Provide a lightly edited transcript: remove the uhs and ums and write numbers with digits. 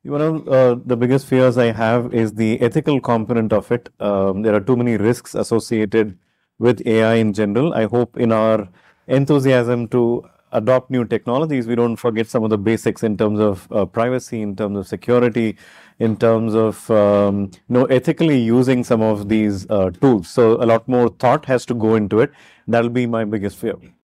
One of the biggest fears I have is the ethical component of it. There are too many risks associated with AI in general. I hope in our enthusiasm to adopt new technologies, we don't forget some of the basics in terms of privacy, in terms of security, in terms of ethically using some of these tools. So a lot more thought has to go into it. That'll be my biggest fear.